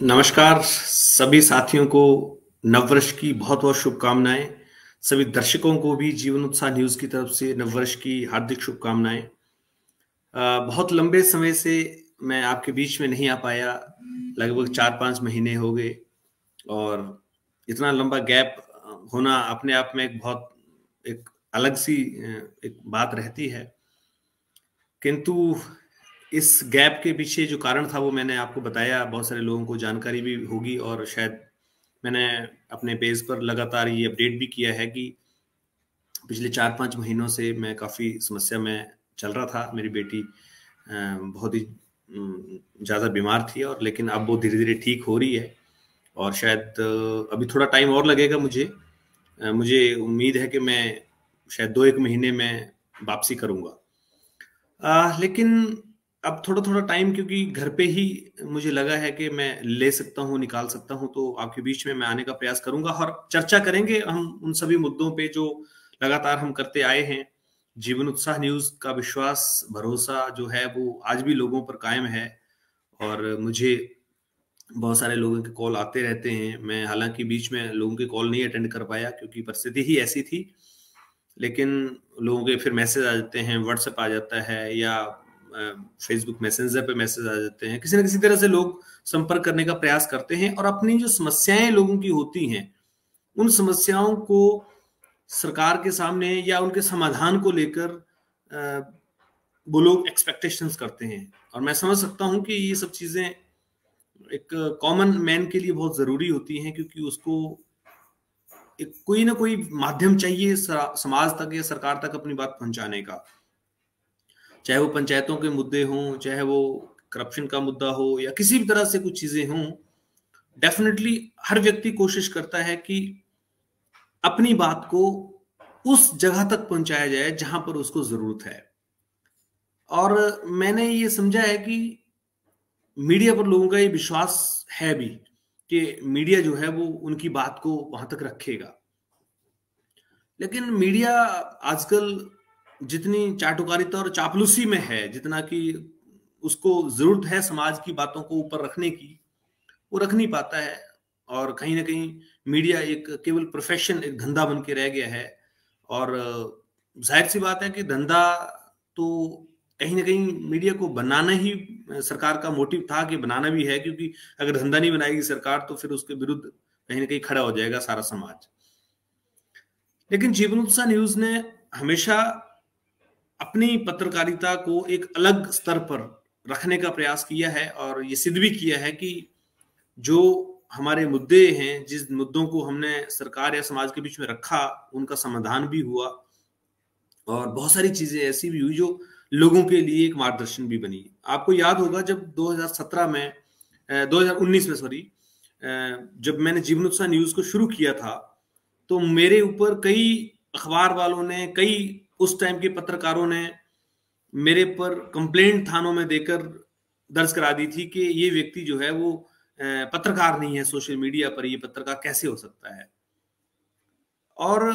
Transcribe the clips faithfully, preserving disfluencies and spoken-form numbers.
नमस्कार सभी साथियों को नववर्ष की बहुत बहुत शुभकामनाएं। सभी दर्शकों को भी जीवन उत्साह न्यूज की तरफ से नववर्ष की हार्दिक शुभकामनाएं। अ, बहुत लंबे समय से मैं आपके बीच में नहीं आ पाया, लगभग चार पांच महीने हो गए और इतना लंबा गैप होना अपने आप में एक बहुत एक अलग सी अ, एक बात रहती है। किंतु इस गैप के पीछे जो कारण था वो मैंने आपको बताया, बहुत सारे लोगों को जानकारी भी होगी और शायद मैंने अपने पेज पर लगातार ये अपडेट भी किया है कि पिछले चार पांच महीनों से मैं काफ़ी समस्या में चल रहा था। मेरी बेटी अ, बहुत ही उम, ज़्यादा बीमार थी और लेकिन अब वो धीरे-धीरे ठीक हो रही है और शायद अ, अभी थोड़ा टाइम और लगेगा मुझे। अ, मुझे उम्मीद है कि मैं शायद दो एक महीने में वापसी करूँगा। अ, लेकिन अब थोड़ा-थोड़ा टाइम क्योंकि घर पे ही मुझे लगा है कि मैं ले सकता हूँ, निकाल सकता हूँ, तो आपके बीच में मैं आने का प्रयास करूँगा और चर्चा करेंगे हम उन सभी मुद्दों पे जो लगातार हम करते आए हैं। जीवन उत्साह न्यूज़ का विश्वास, भरोसा जो है वो आज भी लोगों पर कायम है और मुझे बहुत सारे लोगों के कॉल आते रहते हैं। मैं हालाँकि बीच में लोगों के कॉल नहीं अटेंड कर पाया क्योंकि परिस्थिति ही ऐसी थी। लेकिन लोगों के फिर मैसेज आ जाते हैं, व्हाट्सएप आ जाता है या अ, फेसबुक मैसेंजर पे मैसेज आ जाते हैं। किसी न किसी तरह से लोग संपर्क करने का प्रयास करते हैं और अपनी जो समस्याएँ लोगों की होती हैं, उन समस्याओं को सरकार के सामने या उनके समाधान को लेकर अ, वो लोग एक्सपेक्टेशंस करते हैं और मैं समझ सकता हूँ कि ये सब चीज़ें एक कॉमन मैन के लिए बहुत ज़रूरी होती हैं क्योंकि उसको एक कोई ना कोई माध्यम चाहिए स समाज तक या सरकार तक अपनी बात पहुँचाने का। चाहे वो पंचायतों के मुद्दे हों, चाहे वो करप्शन का मुद्दा हो या किसी भी तरह से कुछ चीज़ें हों, डेफ़िनेटली हर व्यक्ति कोशिश करता है कि अपनी बात को उस जगह तक पहुँचाया जाए जहाँ पर उसको ज़रूरत है। और मैंने ये समझा है कि मीडिया पर लोगों का ये विश्वास है भी कि मीडिया जो है वो उनकी बात को वहाँ तक रखेगा। लेकिन मीडिया आजकल जितनी चाटुकारिता और चापलूसी में है, जितना कि उसको ज़रूरत है समाज की बातों को ऊपर रखने की, वो रख नहीं पाता है और कहीं न कहीं मीडिया एक केवल प्रोफ़ेशन, एक धंधा बन के रह गया है और ज़ाहिर-सी बात है कि धंधा तो कहीं न कहीं मीडिया को बनाना ही अ, सरकार का मोटिव था कि बनाना भी है क्योंकि अगर धंधा नहीं बनाएगी सरकार तो फिर उसके विरुद्ध कहीं न कहीं खड़ा हो जाएगा सारा समाज। लेकिन जीवन उत्साह न्यूज़ ने हमेशा अपनी पत्रकारिता को एक अलग स्तर पर रखने का प्रयास किया है और ये सिद्ध भी किया है कि जो हमारे मुद्दे हैं, जिस मुद्दों को हमने सरकार या समाज के बीच में रखा, उनका समाधान भी हुआ और बहुत सारी चीज़ें ऐसी भी हुई जो लोगों के लिए एक मार्गदर्शन भी बनी। आपको याद होगा जब दो हज़ार सत्रह में अ, दो हज़ार उन्नीस में सॉरी अ, जब मैंने जीवन उत्साह न्यूज़ को शुरू किया था, तो मेरे ऊपर कई अखबार वालों ने, कई उस टाइम के पत्रकारों ने मेरे पर कंप्लेंट थानों में देकर दर्ज करा दी थी कि ये व्यक्ति जो है वो अ, पत्रकार नहीं है, सोशल मीडिया पर ये पत्रकार कैसे हो सकता है? और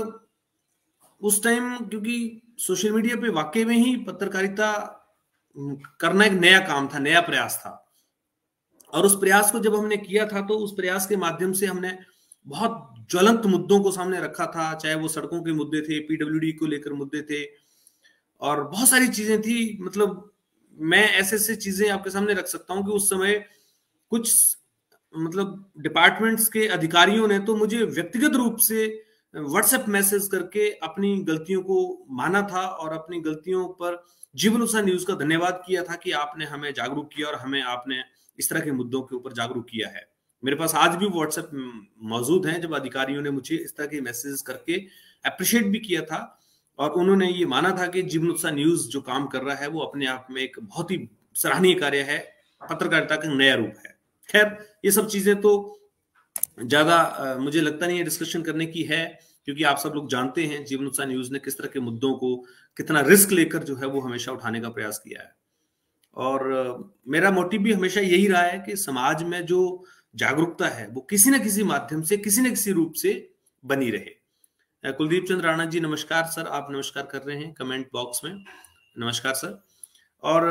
उस टाइम क्योंकि सोशल मीडिया पे वाक़ई में ही पत्रकारिता उम, करना एक नया काम था, नया प्रयास था। और उस प्रयास को जब हमने किया था, तो उस प्रयास के माध्यम से हमने बहुत ज्वलंत मुद्दों को सामने रखा था, चाहे वो सड़कों के मुद्दे थे, पीडब्ल्यूडी को लेकर मुद्दे थे और बहुत सारी चीज़ें थी। मतलब मैं ऐसे-ऐसे चीज़ें आपके सामने रख सकता हूँ कि उस समय कुछ मतलब डिपार्टमेंट्स के अधिकारियों ने तो मुझे व्यक्तिगत रूप से व्हाट्सएप मैसेज करके अपनी गलतियों को माना था और अपनी गलतियों पर जीवन उत्साह न्यूज़ का धन्यवाद किया था कि आपने हमें जागरूक किया और हमें आपने इस तरह के मुद्दों के ऊपर जागरूक किया है। मेरे पास आज भी व्हाट्सएप मौजूद हैं जब अधिकारियों ने मुझे इस तरह के मैसेज करके एप्रिशिएट भी किया था और उन्होंने ये माना था कि जीवन उत्साह न्यूज़ जो काम कर रहा है वो अपने आप में एक बहुत ही सराहनीय कार्य है, पत्रकारिता का नया रूप है। खैर ये सब चीज़ें तो ज़्यादा अ, मुझे लगता नहीं है डिस्कशन करने की है क्योंकि आप सब लोग जानते हैं जीवन उत्साह न्यूज़ ने किस तरह के मुद्दों को कितना रिस्क लेकर जो है वो हमेशा उठाने का प्रयास किया है। और अ, मेरा मोटिव भी हमेशा यही रहा है कि समाज में जो जागरूकता है वो किसी न किसी माध्यम से, किसी न किसी रूप से बनी रहे। अ, कुलदीप चंद्र राणा जी नमस्कार सर, आप नमस्कार कर रहे हैं कमेंट बॉक्स में। नमस्कार सर। और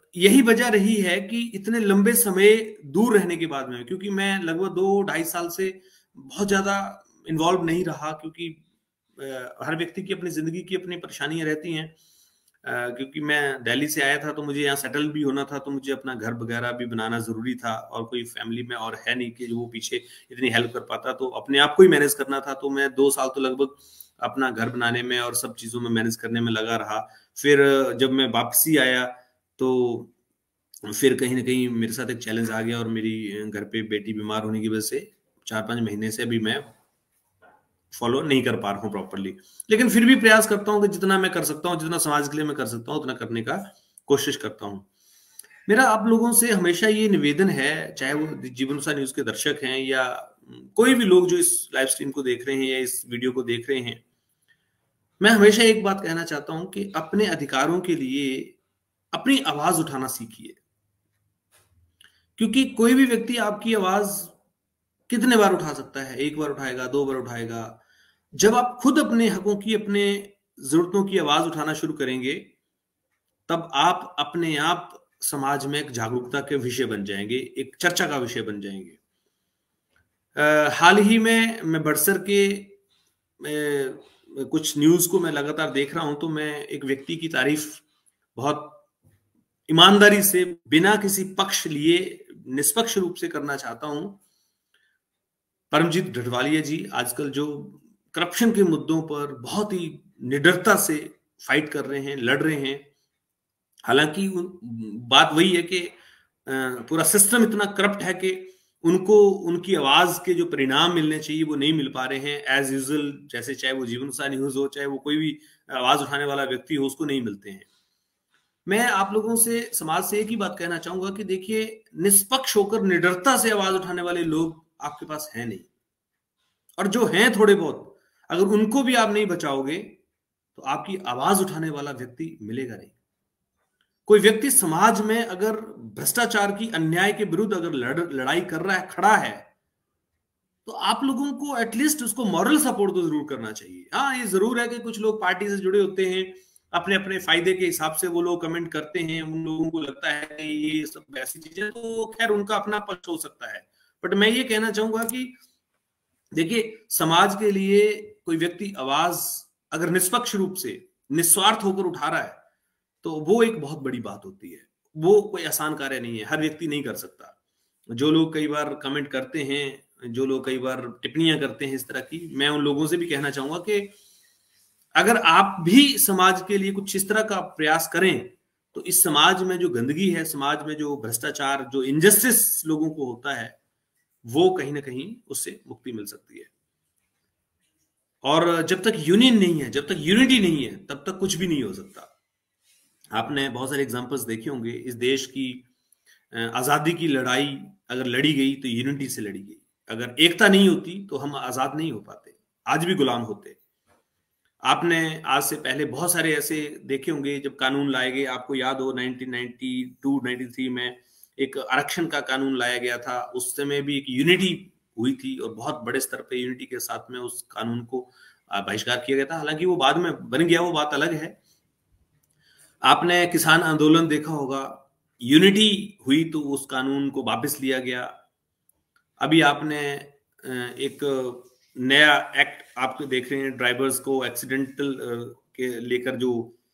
यही वजह रही है कि इतने लंबे समय दूर रहने के बाद में, क्योंकि मैं लगभग दो ढाई साल से बहुत ज्यादा इन्वॉल्व नहीं रहा, क्योंकि हर व्यक्ति की अपनी जिंदगी की अपनी परेशानियां रहती हैं। क्योंकि मैं दिल्ली से आया था तो मुझे यहाँ सेटल भी होना था, तो मुझे अपना घर वगैरह भी बनाना जरूरी था, और कोई फैमिली में और है नहीं कि जो वो पीछे इतनी हेल्प कर पाता, तो अपने आप को ही मैनेज करना था। तो मैं दो साल तो लगभग अपना घर बनाने में और सब चीजों में मैनेज करने में लगा रहा। फिर जब मैं वापसी आया तो फिर कहीं ना कहीं मेरे साथ एक चैलेंज आ गया, और मेरी घर पे बेटी बीमार होने की वजह से चार पांच महीने से अभी मैं फॉलो नहीं कर पा रहा हूँ प्रॉपरली। लेकिन फिर भी प्रयास करता हूँ कि जितना मैं कर सकता हूँ, जितना समाज के लिए मैं कर सकता हूँ, उतना करने का कोशिश करता हूँ। मेरा आप लोगों से हमेशा ये निवेदन है, चाहे वो जीवनसार न्यूज के दर्शक हैं या कोई भी लोग जो इस लाइव स्ट्रीम को देख रहे हैं या इस वीडियो को देख रहे हैं, मैं हमेशा एक बात कहना चाहता हूं कि अपने अधिकारों के लिए अपनी आवाज उठाना सीखिए। क्योंकि कोई भी व्यक्ति आपकी आवाज कितने बार उठा सकता है? एक बार उठाएगा, दो बार उठाएगा। जब आप खुद अपने हकों की, अपने जरूरतों की आवाज उठाना शुरू करेंगे, तब आप अपने आप समाज में एक जागरूकता के विषय बन जाएंगे, एक चर्चा का विषय बन जाएंगे। आ, हाल ही में मैं बड़सर के ए, कुछ न्यूज को मैं लगातार देख रहा हूं, तो मैं एक व्यक्ति की तारीफ बहुत ईमानदारी से, बिना किसी पक्ष लिए, निष्पक्ष रूप से करना चाहता हूं। परमजीत ढटवालिया जी आजकल जो करप्शन के मुद्दों पर बहुत ही निडरता से फाइट कर रहे हैं, लड़ रहे हैं। हालांकि बात वही है कि पूरा सिस्टम इतना करप्ट है कि उनको उनकी आवाज के जो परिणाम मिलने चाहिए वो नहीं मिल पा रहे हैं एज यूजुअल। जैसे चाहे वो जीवनसार न्यूज हो, चाहे वो कोई भी आवाज उठाने वाला व्यक्ति हो, उसको नहीं मिलते हैं। मैं आप लोगों से, समाज से एक ही बात कहना चाहूंगा कि देखिए, निष्पक्ष होकर निडरता से आवाज उठाने वाले लोग आपके पास है नहीं, और जो हैं थोड़े बहुत, अगर उनको भी आप नहीं बचाओगे तो आपकी आवाज उठाने वाला व्यक्ति मिलेगा नहीं। कोई व्यक्ति समाज में अगर भ्रष्टाचार की, अन्याय के विरुद्ध अगर लड़, लड़ाई कर रहा है, खड़ा है, तो आप लोगों को एटलीस्ट उसको मॉरल सपोर्ट तो जरूर करना चाहिए। हाँ, ये जरूर है कि कुछ लोग पार्टी से जुड़े होते हैं, अपने अपने फायदे के हिसाब से वो लोग कमेंट करते हैं, उन लोगों को लगता है कि ये सब ऐसी चीजें, तो खैर उनका अपना पक्ष हो सकता है। बट मैं ये कहना चाहूंगा कि देखिए, समाज के लिए कोई व्यक्ति आवाज अगर निष्पक्ष रूप से, निस्वार्थ होकर उठा रहा है, तो वो एक बहुत बड़ी बात होती है। वो कोई आसान कार्य नहीं है, हर व्यक्ति नहीं कर सकता। जो लोग कई बार कमेंट करते हैं, जो लोग कई बार टिप्पणियां करते हैं इस तरह की, मैं उन लोगों से भी कहना चाहूंगा कि अगर आप भी समाज के लिए कुछ इस तरह का प्रयास करें, तो इस समाज में जो गंदगी है, समाज में जो भ्रष्टाचार, जो इनजस्टिस लोगों को होता है, वो कहीं ना कहीं उससे मुक्ति मिल सकती है। और जब तक यूनियन नहीं है, जब तक यूनिटी नहीं है, तब तक कुछ भी नहीं हो सकता। आपने बहुत सारे एग्जांपल्स देखे होंगे। इस देश की आजादी की लड़ाई अगर लड़ी गई तो यूनिटी से लड़ी गई। अगर एकता नहीं होती तो हम आजाद नहीं हो पाते, आज भी गुलाम होते। आपने आज से पहले बहुत सारे ऐसे देखे होंगे, जब कानून लाए गए, आपको याद हो nineteen ninety two ninety three में एक आरक्षण का कानून लाया गया था। उस समय भी एक यूनिटी हुई थी, और बहुत बड़े स्तर पे यूनिटी के साथ में उस कानून को बहिष्कार किया गया था। हालांकि वो बाद में बन गया, वो बात अलग है। आपने किसान आंदोलन देखा होगा, यूनिटी हुई तो उस कानून को वापस लिया गया। अभी आपने एक नया एक्ट आप देख रहे हैं, ड्राइवर्स को एक्सीडेंटल के लेकर जो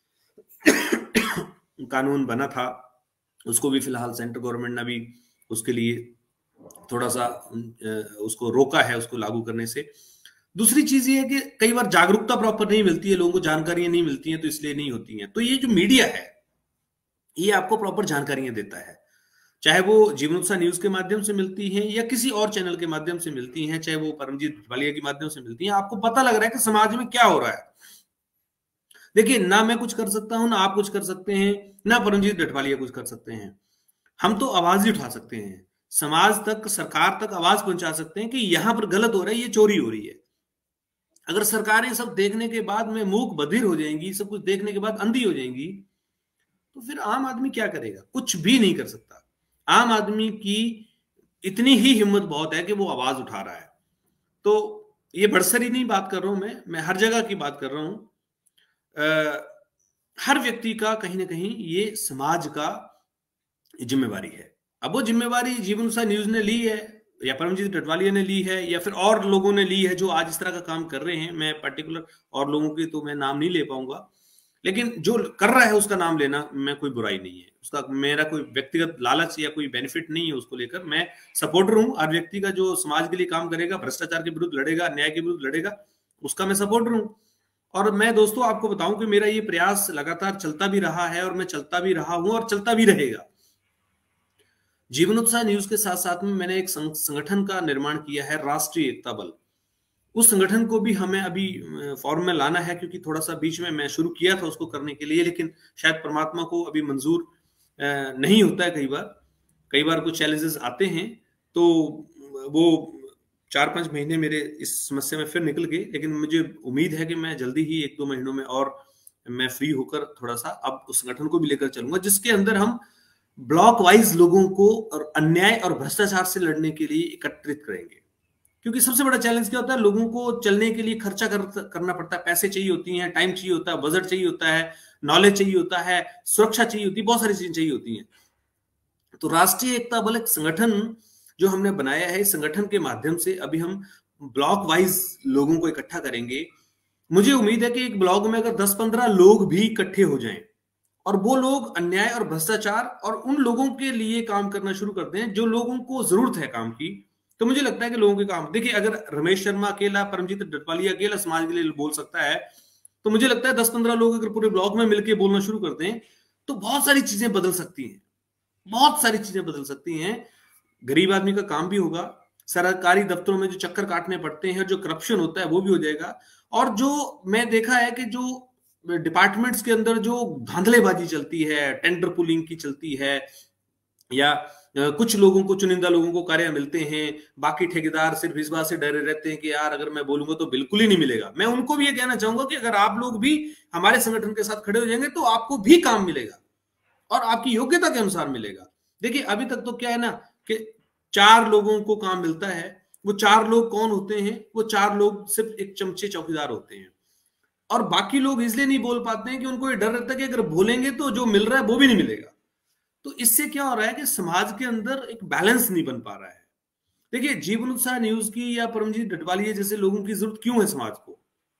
कानून बना था, उसको भी फिलहाल सेंट्रल गवर्नमेंट ने भी उसके लिए थोड़ा सा उसको रोका है, उसको लागू करने से। दूसरी चीज ये है कि कई बार जागरूकता प्रॉपर नहीं मिलती है, लोगों को जानकारियां नहीं मिलती हैं, तो इसलिए नहीं होती हैं। तो ये जो मीडिया है, ये आपको प्रॉपर जानकारियां देता है, चाहे वो जीवनोत्साह न्यूज के माध्यम से मिलती हैं या किसी और चैनल के माध्यम से मिलती हैं, चाहे वो परमजीत ढटवालिया के माध्यम से मिलती हैं। आपको पता लग रहा है कि समाज में क्या हो रहा है। देखिए, ना मैं कुछ कर सकता हूं, ना आप कुछ कर सकते हैं, ना परमजीत ढटवालिया कुछ कर सकते हैं। हम तो आवाज ही उठा सकते हैं, समाज तक, सरकार तक आवाज पहुंचा सकते हैं कि यहां पर गलत हो रहा है, ये चोरी हो रही है। अगर सरकारें सब देखने के बाद में मूक बधिर हो जाएंगी, सब कुछ देखने के बाद अंधी हो जाएंगी, तो फिर आम आदमी क्या करेगा? कुछ भी नहीं कर सकता। आम आदमी की इतनी ही हिम्मत बहुत है कि वो आवाज उठा रहा है। तो ये बड़सरी नहीं बात कर रहा हूं मैं मैं हर जगह की बात कर रहा हूं। आ, हर व्यक्ति का कहीं ना कहीं ये समाज का जिम्मेवारी है। अब वो जिम्मेवारी जीवनसाथी न्यूज ने ली है या परमजीत टटवालिया ने ली है या फिर और लोगों ने ली है जो आज इस तरह का काम कर रहे हैं। मैं पर्टिकुलर और लोगों के तो मैं नाम नहीं ले पाऊंगा, लेकिन जो कर रहा है उसका नाम लेना में कोई बुराई नहीं है। उसका मेरा कोई व्यक्तिगत लालच या कोई बेनिफिट नहीं है उसको लेकर। मैं सपोर्टर हूं हर व्यक्ति का जो समाज के लिए काम करेगा, भ्रष्टाचार के विरुद्ध लड़ेगा, अन्याय के विरुद्ध लड़ेगा, उसका मैं सपोर्टर हूं। और मैं दोस्तों आपको बताऊं कि मेरा ये प्रयास लगातार चलता भी रहा है और मैं चलता भी रहा हूं और चलता भी रहेगा। जीवनोत्साह न्यूज के साथ साथ में मैंने एक संगठन का निर्माण किया है, राष्ट्रीय एकता बल। उस संगठन को भी हमें अभी फॉर्म में लाना है, क्योंकि थोड़ा सा बीच में मैं शुरू किया था उसको करने के लिए, लेकिन शायद परमात्मा को अभी मंजूर नहीं होता है। कई बार कई बार कुछ चैलेंजेस आते हैं, तो वो चार पांच महीने मेरे इस समस्या में फिर निकल गए। लेकिन मुझे उम्मीद है कि मैं जल्दी ही एक दो महीनों में और मैं फ्री होकर थोड़ा सा अब उस संगठन को भी लेकर चलूंगा, जिसके अंदर हम ब्लॉक वाइज लोगों को और अन्याय और भ्रष्टाचार से लड़ने के लिए एकत्रित करेंगे। क्योंकि सबसे बड़ा चैलेंज क्या होता है, लोगों को चलने के लिए खर्चा कर, करना पड़ता है, पैसे चाहिए होती हैं, टाइम चाहिए होता है, बजट चाहिए होता है, नॉलेज चाहिए होता है, सुरक्षा चाहिए होती है, बहुत सारी चीजें चाहिए होती हैं। तो राष्ट्रीय एकता बल एक संगठन जो हमने बनाया है, इस संगठन के माध्यम से अभी हम ब्लॉक वाइज लोगों को इकट्ठा करेंगे। मुझे उम्मीद है कि एक ब्लॉक में अगर दस पंद्रह लोग भी इकट्ठे हो जाएं और वो लोग अन्याय और भ्रष्टाचार और उन लोगों के लिए काम करना शुरू कर दें जो लोगों को जरूरत है काम की, तो मुझे लगता है कि लोगों के काम, देखिए अगर रमेश शर्मा अकेला, परमजीत टटवालिया अकेला समाज के लिए बोल सकता है, तो मुझे लगता है दस पंद्रह लोग अगर पूरे ब्लॉक में मिलकर बोलना शुरू कर दें तो बहुत सारी चीजें बदल सकती हैं, बहुत सारी चीजें बदल सकती हैं। गरीब आदमी का काम भी होगा, सरकारी दफ्तरों में जो चक्कर काटने पड़ते हैं, जो करप्शन होता है वो भी हो जाएगा। और जो मैं देखा है कि जो डिपार्टमेंट्स के अंदर जो धांधलेबाजी चलती है, टेंडर पुलिंग की चलती है, या कुछ लोगों को, चुनिंदा लोगों को कार्य मिलते हैं, बाकी ठेकेदार सिर्फ इस बात से डरे रहते हैं कि यार अगर मैं बोलूंगा तो बिल्कुल ही नहीं मिलेगा। मैं उनको भी ये कहना चाहूंगा कि अगर आप लोग भी हमारे संगठन के साथ खड़े हो जाएंगे तो आपको भी काम मिलेगा और आपकी योग्यता के अनुसार मिलेगा। देखिए अभी तक तो क्या है ना कि चार लोगों को काम मिलता है। वो चार लोग कौन होते हैं? वो चार लोग सिर्फ एक चमचे चौकीदार होते हैं, और बाकी लोग इसलिए नहीं बोल पाते हैं कि उनको ये डर रहता है कि अगर बोलेंगे तो जो मिल रहा है वो भी नहीं मिलेगा। तो इससे क्या हो रहा है कि समाज के अंदर एक बैलेंस नहीं बन पा रहा है। देखिए जीवनोत्साह न्यूज की या परमजीत टटवालिया जैसे लोगों की जरूरत क्यों है समाज को?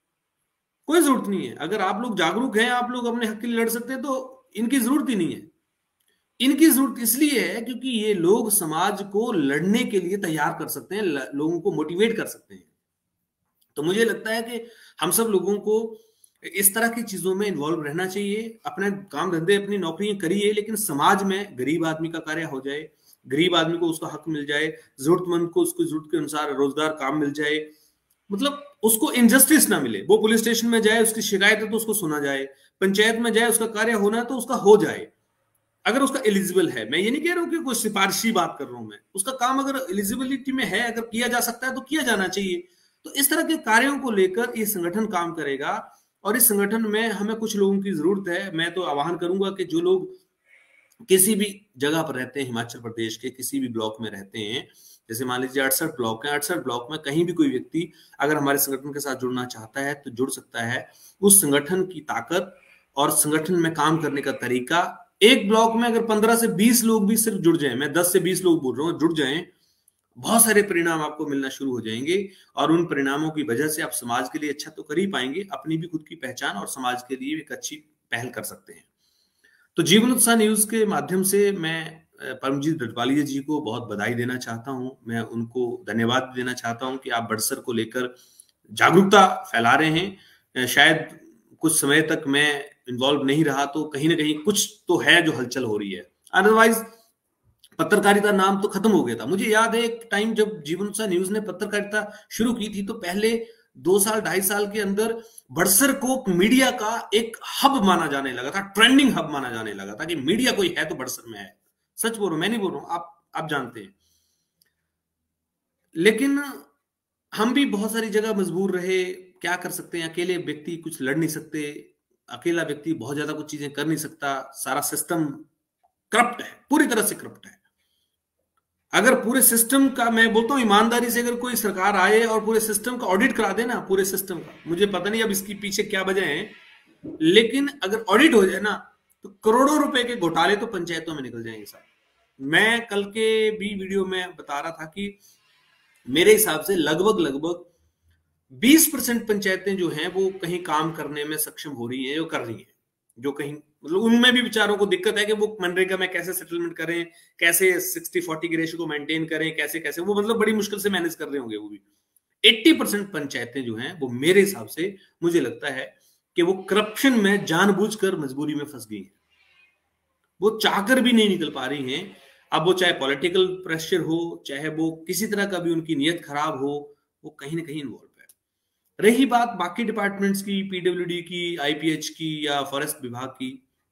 कोई जरूरत नहीं है। अगर आप लोग जागरूक हैं, आप लोग अपने हक के लिए लड़ सकते हैं, तो इनकी जरूरत ही नहीं है। इनकी जरूरत इसलिए है क्योंकि ये लोग समाज को लड़ने के लिए तैयार कर सकते हैं, लोगों को मोटिवेट कर सकते हैं। तो मुझे लगता है कि हम सब लोगों को इस तरह की चीजों में इन्वॉल्व रहना चाहिए। अपने काम धंधे, अपनी नौकरियां करिए, लेकिन समाज में गरीब आदमी का कार्य हो जाए, गरीब आदमी को उसका हक मिल जाए, जरूरतमंद को उसकी जरूरत के अनुसार रोजगार काम मिल जाए, मतलब उसको इनजस्टिस ना मिले। वो पुलिस स्टेशन में जाए, उसकी शिकायत है तो उसको सुना जाए, पंचायत में जाए, उसका कार्य होना है तो उसका हो जाए, अगर उसका एलिजिबल है। मैं ये नहीं कह रहा हूं कि कोई सिफारिशी बात कर रहा हूं मैं, उसका काम अगर एलिजिबिलिटी में है, अगर किया जा सकता है तो किया जाना चाहिए। तो इस तरह के कार्यों को लेकर ये संगठन काम करेगा और इस संगठन में हमें कुछ लोगों की जरूरत है। मैं तो आह्वान करूंगा कि जो लोग किसी भी जगह पर रहते हैं, हिमाचल प्रदेश के किसी भी ब्लॉक में रहते हैं, जैसे मान लीजिए अड़सठ ब्लॉक है, अड़सठ ब्लॉक में कहीं भी कोई व्यक्ति अगर हमारे संगठन के साथ जुड़ना चाहता है तो जुड़ सकता है। उस संगठन की ताकत और संगठन में काम करने का तरीका, एक ब्लॉक में अगर पंद्रह से बीस लोग भी सिर्फ जुड़ जाएं, मैं दस से बीस लोग बोल रहा हूं, जुड़ जाएं, बहुत सारे परिणाम आपको मिलना शुरू हो जाएंगे। और उन परिणामों की वजह से आप समाज के लिए अच्छा तो कर ही पाएंगे, अपनी भी खुद की पहचान और समाज के लिए एक अच्छी पहल कर सकते हैं। तो जीवनोत्साह न्यूज के माध्यम से मैं परमजीत टटवालिया जी को बहुत बधाई देना चाहता हूं। मैं उनको धन्यवाद देना चाहता हूं कि आप बड़सर को लेकर जागरूकता फैला रहे हैं। शायद कुछ समय तक मैं इन्वॉल्व नहीं रहा तो कहीं ना कहीं कुछ तो है जो हलचल हो रही है, अदरवाइज पत्रकारिता नाम तो खत्म हो गया था। मुझे याद है एक टाइम जब जीवनोत्साह न्यूज ने पत्रकारिता शुरू की थी तो पहले दो साल ढाई साल के अंदर बड़सर को मीडिया का एक हब माना जाने लगा था, ट्रेंडिंग हब माना जाने लगा था कि मीडिया कोई है तो बड़सर में है। सच बोल रहा हूं, मैं नहीं बोल रहा हूं, आप आप जानते हैं। लेकिन हम भी बहुत सारी जगह मजबूर रहे, क्या कर सकते हैं, अकेले व्यक्ति कुछ लड़ नहीं सकते, अकेला व्यक्ति बहुत ज्यादा कुछ चीजें कर नहीं सकता, सारा सिस्टम करप्ट है, पूरी तरह से करप्ट है। अगर पूरे सिस्टम का, मैं बोलता हूं ईमानदारी से, अगर कोई सरकार आए और पूरे सिस्टम का ऑडिट करा देना, पूरे सिस्टम का, मुझे पता नहीं अब इसके पीछे क्या वजह है, लेकिन अगर ऑडिट हो जाए ना तो करोड़ों रुपए के घोटाले तो पंचायतों में निकल जाएंगे साहब। मैं कल के भी वीडियो में बता रहा था कि मेरे हिसाब से लगभग लगभग बीस परसेंट पंचायतें जो हैं वो कहीं काम करने में सक्षम हो रही हैं, जो कर रही हैं, जो कहीं मतलब उनमें भी बेचारों को दिक्कत है कि वो मनरेगा में कैसे सेटलमेंट करें, कैसे सिक्सटी फोर्टी की रेशियो को मेंटेन करें, कैसे कैसे वो मतलब बड़ी मुश्किल से मैनेज कर रहे होंगे वो भी। अस्सी परसेंट पंचायतें जो हैं वो मेरे हिसाब से मुझे लगता है कि वो करप्शन में जानबूझकर मजबूरी में फंस गई हैं, वो चाहकर भी नहीं निकल पा रही हैं। अब वो चाहे पॉलिटिकल प्रेशर हो, चाहे वो किसी तरह का भी उनकी नीयत खराब हो, वो कहीं ना कहीं इन्वॉल्व है। रही बात बाकी डिपार्टमेंट्स की, पीडब्ल्यूडी की, आईपीएच की या फॉरेस्ट विभाग की,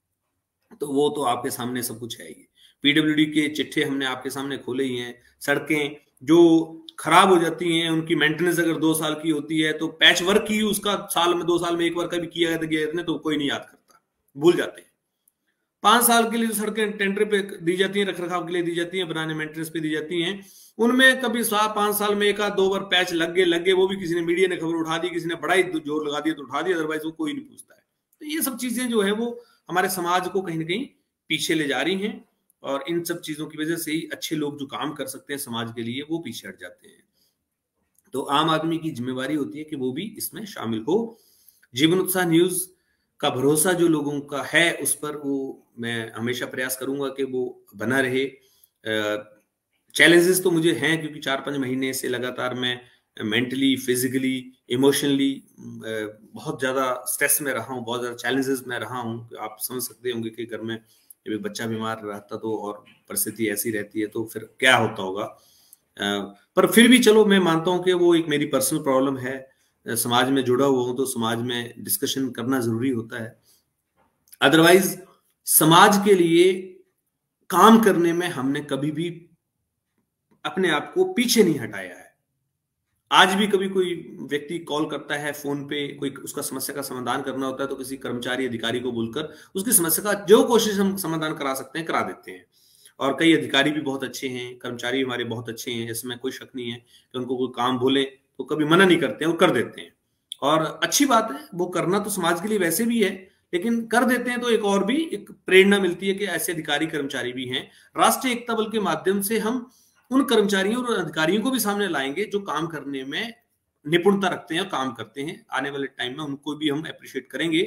तो वो तो आपके सामने सब कुछ है ही। पीडब्ल्यूडी के चिट्ठे हमने आपके सामने खोले ही हैं। सड़कें जो खराब हो जाती हैं, उनकी मेंटेनेंस अगर दो साल की होती है तो पैच वर्क ही उसका साल में दो साल में एक बार कभी किया गया तो कोई नहीं याद करता, भूल जाते हैं। पांच साल के लिए जो सड़कें टेंडर पे दी जाती हैं, रख रखाव के लिए दी जाती हैं, बनाने मेंटेनेंस पे दी जाती हैं, उनमें कभी सात पांच साल में एक आध दो बार पैच लग गए लग गए वो भी किसी ने, मीडिया ने खबर उठा दी, किसी ने बड़ा ही जोर लगा दिया तो उठा दिया, अदरवाइज वो कोई नहीं पूछता है। तो ये सब चीजें जो है वो हमारे समाज को कहीं ना कहीं पीछे ले जा रही हैं, और इन सब चीजों की वजह से ही अच्छे लोग जो काम कर सकते हैं समाज के लिए वो पीछे हट जाते हैं। तो आम आदमी की जिम्मेवारी होती है कि वो भी इसमें शामिल हो। जीवन उत्साह न्यूज का भरोसा जो लोगों का है उस पर वो मैं हमेशा प्रयास करूंगा कि वो बना रहे। चैलेंजेस तो मुझे हैं क्योंकि चार पांच महीने से लगातार मैं मेंटली, फिजिकली, इमोशनली बहुत ज्यादा स्ट्रेस में रहा हूँ, बहुत ज्यादा चैलेंजेस में रहा हूँ। आप समझ सकते होंगे कि घर में जब बच्चा बीमार रहता तो और परिस्थिति ऐसी रहती है तो फिर क्या होता होगा। पर फिर भी चलो मैं मानता हूँ कि वो एक मेरी पर्सनल प्रॉब्लम है, समाज में जुड़ा हुआ हूं तो समाज में डिस्कशन करना जरूरी होता है। अदरवाइज समाज के लिए काम करने में हमने कभी भी अपने आप को पीछे नहीं हटाया है। आज भी कभी कोई व्यक्ति कॉल करता है फोन पे, कोई उसका समस्या का समाधान करना होता है तो किसी कर्मचारी अधिकारी को बोलकर उसकी समस्या का जो कोशिश हम समाधान करा सकते हैं करा देते हैं। और कई अधिकारी भी बहुत अच्छे हैं, कर्मचारी हमारे बहुत अच्छे हैं, इसमें कोई शक नहीं है कि उनको कोई काम बोले तो कभी मना नहीं करते हैं, वो कर देते हैं। और अच्छी बात है, वो करना तो समाज के लिए वैसे भी है, लेकिन कर देते हैं तो एक और भी एक प्रेरणा मिलती है कि ऐसे अधिकारी कर्मचारी भी हैं। राष्ट्रीय एकता बल के माध्यम से हम उन कर्मचारियों और अधिकारियों को भी सामने लाएंगे जो काम करने में निपुणता रखते हैं और काम करते हैं। आने वाले टाइम में उनको भी हम अप्रिशिएट करेंगे।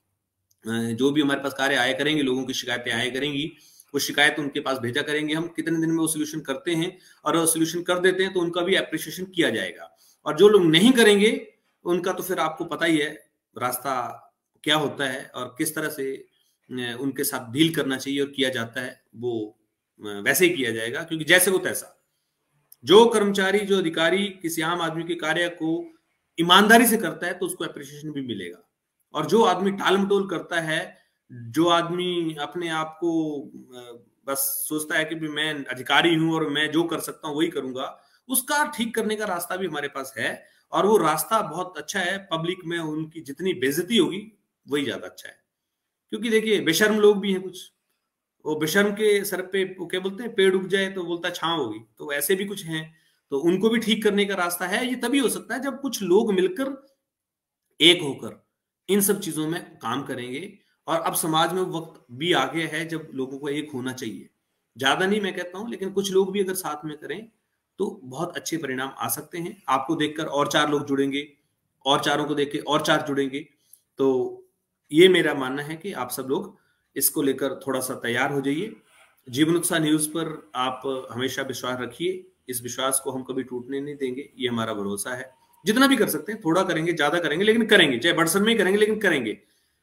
जो भी हमारे पास कार्य आया करेंगे, लोगों की शिकायतें आया करेंगी, वो शिकायत उनके पास भेजा करेंगे हम, कितने दिन में वो सोल्यूशन करते हैं, और वो सोल्यूशन कर देते हैं तो उनका भी अप्रिशिएशन किया जाएगा। और जो लोग नहीं करेंगे उनका तो फिर आपको पता ही है रास्ता क्या होता है और किस तरह से उनके साथ डील करना चाहिए और किया जाता है, वो वैसे ही किया जाएगा, क्योंकि जैसे वो तैसा। जो कर्मचारी, जो अधिकारी किसी आम आदमी के कार्य को ईमानदारी से करता है तो उसको अप्रिशिएशन भी मिलेगा। और जो आदमी टाल मटोल करता है, जो आदमी अपने आप को बस सोचता है कि मैं अधिकारी हूं और मैं जो कर सकता हूं वही करूंगा, उसका ठीक करने का रास्ता भी हमारे पास है। और वो रास्ता बहुत अच्छा है। पब्लिक में उनकी जितनी बेइज्जती होगी वही ज्यादा अच्छा है। क्योंकि देखिए बेशर्म लोग भी हैं कुछ, वो बेशर्म के सर पे क्या बोलते हैं, पेड़ उग जाए तो बोलता है छांव होगी, तो ऐसे भी कुछ हैं। तो उनको भी ठीक करने का रास्ता है। ये तभी हो सकता है जब कुछ लोग मिलकर एक होकर इन सब चीजों में काम करेंगे। और अब समाज में वक्त भी आ गया है जब लोगों को एक होना चाहिए। ज्यादा नहीं मैं कहता हूं, लेकिन कुछ लोग भी अगर साथ में करें तो बहुत अच्छे परिणाम आ सकते हैं। आपको देखकर और चार लोग जुड़ेंगे, और चारों को देख के और चार जुड़ेंगे। तो ये मेरा मानना है कि आप सब लोग इसको लेकर थोड़ा सा तैयार हो जाइए। जीवन उत्साह न्यूज पर आप हमेशा विश्वास रखिए, इस विश्वास को हम कभी टूटने नहीं देंगे, ये हमारा भरोसा है। जितना भी कर सकते हैं थोड़ा करेंगे, ज्यादा करेंगे, लेकिन करेंगे, चाहे बड़सन में ही करेंगे लेकिन करेंगे।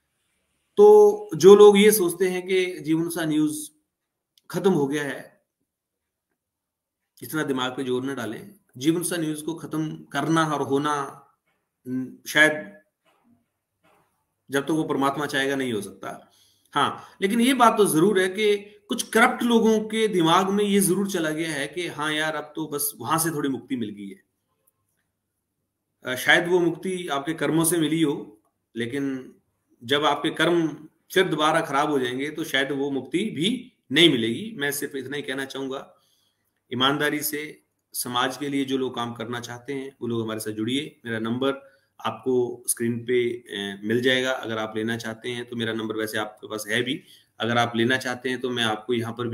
तो जो लोग ये सोचते हैं कि जीवन उत्साह न्यूज खत्म हो गया है, इतना दिमाग पे जोर न डालें। जीवन उत्साह न्यूज को खत्म करना और होना शायद जब तक तो वो परमात्मा चाहेगा नहीं हो सकता। हाँ, लेकिन ये बात तो जरूर है कि कुछ करप्ट लोगों के दिमाग में ये जरूर चला गया है कि हाँ यार अब तो बस वहां से थोड़ी मुक्ति मिल गई है। शायद वो मुक्ति आपके कर्मों से मिली हो, लेकिन जब आपके कर्म फिर दोबारा खराब हो जाएंगे तो शायद वो मुक्ति भी नहीं मिलेगी। मैं सिर्फ इतना ही कहना चाहूंगा, ईमानदारी से समाज के लिए जो लोग काम करना चाहते हैं वो लोग हमारे साथ जुड़िए। मेरा नंबर आपको स्क्रीन पे मिल जाएगा। अगर आप लेना चाहते हैं तो मेरा नंबर वैसे आपके पास है भी, अगर आप लेना चाहते हैं तो मैं आपको यहाँ पर भी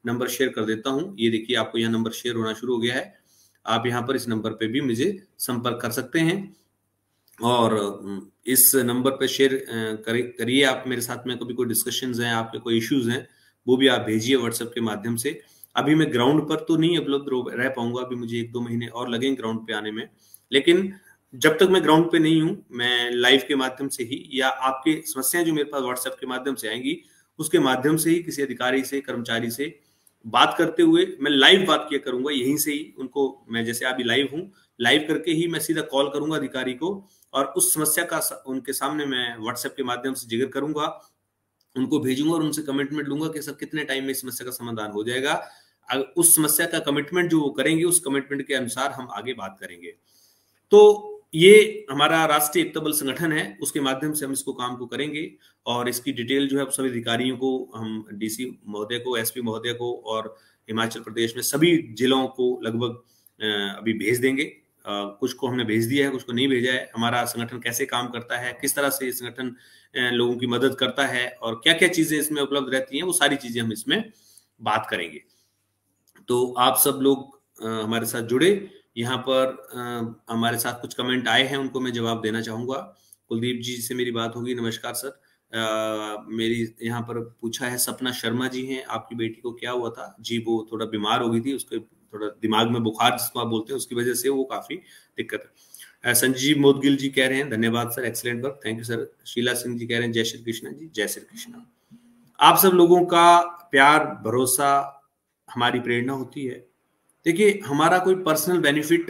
नंबर शेयर कर देता हूं। ये देखिए आपको यहाँ नंबर शेयर होना शुरू हो गया है। आप यहाँ पर इस नंबर पे भी मुझे संपर्क कर सकते हैं और इस नंबर पे शेयर करिए आप मेरे साथ में। कभी कोई डिस्कशंस हैं, आपके कोई इश्यूज हैं, वो भी आप भेजिए व्हाट्सएप के माध्यम से। अभी मैं ग्राउंड पर तो नहीं उपलब्ध रह पाऊंगा, अभी मुझे एक दो महीने और लगेंगे ग्राउंड पे आने में, लेकिन जब तक मैं ग्राउंड पे नहीं हूं, मैं लाइव के माध्यम से ही या आपके समस्याएं जो मेरे पास व्हाट्सएप के माध्यम से आएंगी उसके माध्यम से ही किसी अधिकारी से, कर्मचारी से बात करते हुए मैं लाइव बात किया करूंगा। यहीं से ही उनको मैं, जैसे अभी लाइव हूं, लाइव करके ही मैं सीधा कॉल करूंगा अधिकारी को और उस समस्या का उनके सामने मैं व्हाट्सएप के माध्यम से जिक्र करूंगा, उनको भेजूंगा और उनसे कमिटमेंट लूंगा कि सर कितने टाइम में इस समस्या का समाधान हो जाएगा। उस समस्या का कमिटमेंट जो वो करेंगे, उस कमिटमेंट के अनुसार हम आगे बात करेंगे। तो ये हमारा राष्ट्रीय एकता बल संगठन है, उसके माध्यम से हम इसको काम को करेंगे और इसकी डिटेल जो है सभी अधिकारियों को, हम डीसी महोदय को, एसपी महोदय को और हिमाचल प्रदेश में सभी जिलों को लगभग अभी भेज देंगे। कुछ को हमने भेज दिया है, कुछ को नहीं भेजा है। हमारा संगठन कैसे काम करता है, किस तरह से संगठन लोगों की मदद करता है और क्या क्या चीजें इसमें उपलब्ध रहती हैं, वो सारी चीजें हम इसमें बात करेंगे। तो आप सब लोग हमारे साथ जुड़े। यहाँ पर हमारे साथ कुछ कमेंट आए हैं, उनको मैं जवाब देना चाहूंगा। कुलदीप जी से मेरी बात होगी। नमस्कार सर। आ, मेरी यहाँ पर पूछा है, सपना शर्मा जी हैं, आपकी बेटी को क्या हुआ था? जी वो थोड़ा बीमार हो गई थी, उसके थोड़ा दिमाग में बुखार जिसको आप बोलते हैं, उसकी वजह से वो काफी दिक्कत है। संजीव मोदगिल जी कह रहे हैं, धन्यवाद sir, excellent work, thank you sir. Sheela Singh ji कह रहे हैं, जय श्री कृष्ण जी, जय श्री कृष्ण। आप सब लोगों का प्यार, भरोसा हमारी प्रेरणा होती है। देखिए हमारा कोई पर्सनल बेनिफिट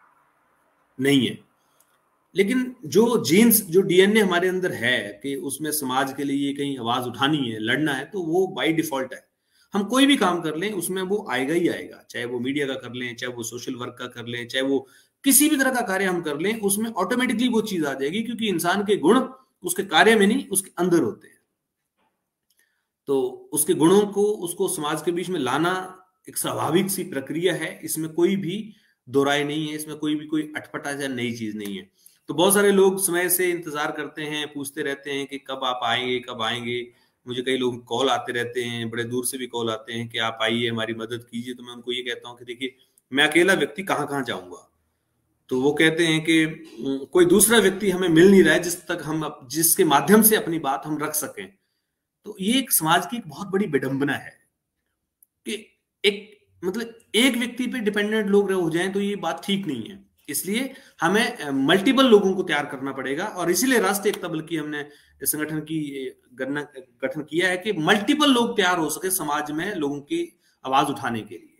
नहीं है, लेकिन जो जीन्स, जो डीएनए हमारे अंदर है कि उसमें समाज के लिए कहीं आवाज उठानी है, लड़ना है, तो वो बाय डिफॉल्ट है। हम कोई भी काम कर लें उसमें वो आएगा ही आएगा, चाहे वो मीडिया का कर लें, चाहे वो सोशल वर्क का कर लें, चाहे वो किसी भी तरह का कार्य हम कर लें, उसमें ऑटोमेटिकली वो चीज आ जाएगी, क्योंकि इंसान के गुण उसके कार्य में नहीं, उसके अंदर होते हैं। तो उसके गुणों को, उसको समाज के बीच में लाना एक स्वाभाविक सी प्रक्रिया है, इसमें कोई भी दो राय नहीं है, इसमें कोई भी कोई अटपटा या नई चीज नहीं है। तो बहुत सारे लोग समय से इंतजार करते हैं, पूछते रहते हैं कि कब आप आएंगे, कब आएंगे। मुझे कई लोग कॉल आते रहते हैं, बड़े दूर से भी कॉल आते हैं कि आप आइए, हमारी मदद कीजिए। तो मैं उनको ये कहता हूँ कि देखिए मैं अकेला व्यक्ति कहाँ कहाँ जाऊंगा। तो वो कहते हैं कि कोई दूसरा व्यक्ति हमें मिल नहीं रहा है जिस तक हम, जिसके माध्यम से अपनी बात हम रख सकें। तो ये एक समाज की एक बहुत बड़ी विडंबना है कि एक मतलब एक व्यक्ति पे डिपेंडेंट लोग हो जाएं, तो ये बात ठीक नहीं है। इसलिए हमें मल्टीपल लोगों को तैयार करना पड़ेगा और इसीलिए राष्ट्रीय एकता बल की हमने संगठन की गठन गठन किया है कि मल्टीपल लोग तैयार हो सके समाज में लोगों की आवाज उठाने के लिए।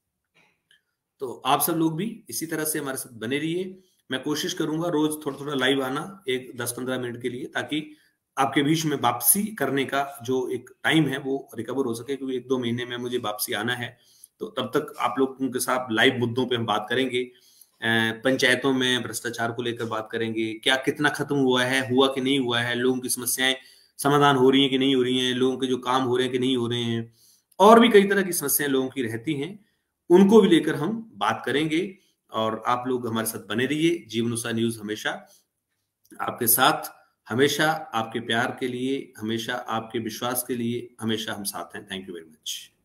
तो आप सब लोग भी इसी तरह से हमारे साथ बने रहिए। मैं कोशिश करूंगा रोज थोड़ा थोड़ा लाइव आना, एक दस पंद्रह मिनट के लिए, ताकि आपके बीच में वापसी करने का जो एक टाइम है वो रिकवर हो सके, क्योंकि एक दो महीने में मुझे वापसी आना है। तो तब तक आप लोगों के साथ लाइव मुद्दों पे हम बात करेंगे। पंचायतों में भ्रष्टाचार को लेकर बात करेंगे, क्या कितना खत्म हुआ है, हुआ कि नहीं हुआ है, लोगों की समस्याएं समाधान हो रही हैं कि नहीं हो रही हैं, लोगों के जो काम हो रहे हैं कि नहीं हो रहे हैं, और भी कई तरह की समस्याएं लोगों की रहती हैं, उनको भी लेकर हम बात करेंगे। और आप लोग हमारे साथ बने रहिए। जीवनुसार न्यूज हमेशा आपके साथ, हमेशा आपके प्यार के लिए, हमेशा आपके विश्वास के लिए, हमेशा हम साथ हैं। Thank you very much.